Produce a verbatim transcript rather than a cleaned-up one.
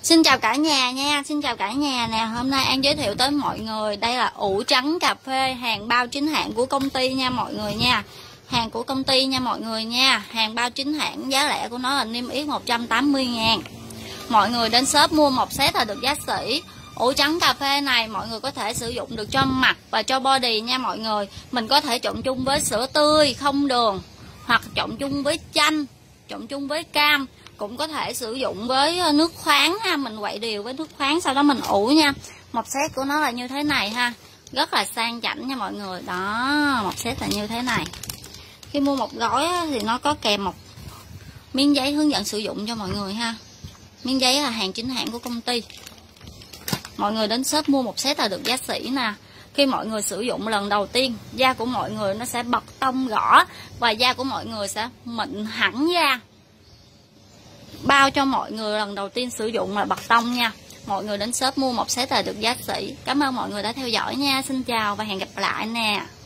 Xin chào cả nhà nha, xin chào cả nhà nè. Hôm nay An giới thiệu tới mọi người đây là ủ trắng cà phê, hàng bao chính hãng của công ty nha mọi người nha. Hàng của công ty nha mọi người nha. Hàng bao chính hãng, giá lẻ của nó là niêm yết một trăm tám mươi ngàn. Mọi người đến shop mua một set là được giá sỉ. Ủ trắng cà phê này mọi người có thể sử dụng được cho mặt và cho body nha mọi người. Mình có thể trộn chung với sữa tươi không đường, hoặc trộn chung với chanh, trộn chung với cam, cũng có thể sử dụng với nước khoáng ha. Mình quậy đều với nước khoáng, sau đó mình ủ nha. Một set của nó là như thế này ha, rất là sang chảnh nha mọi người. Đó, một set là như thế này. Khi mua một gói thì nó có kèm một miếng giấy hướng dẫn sử dụng cho mọi người ha. Miếng giấy là hàng chính hãng của công ty. Mọi người đến shop mua một set là được giá sỉ nè. Khi mọi người sử dụng lần đầu tiên, da của mọi người nó sẽ bật tông gõ và da của mọi người sẽ mịn hẳn da. Bao cho mọi người lần đầu tiên sử dụng là bật tông nha. Mọi người đến shop mua một set là được giá sỉ. Cảm ơn mọi người đã theo dõi nha. Xin chào và hẹn gặp lại nè.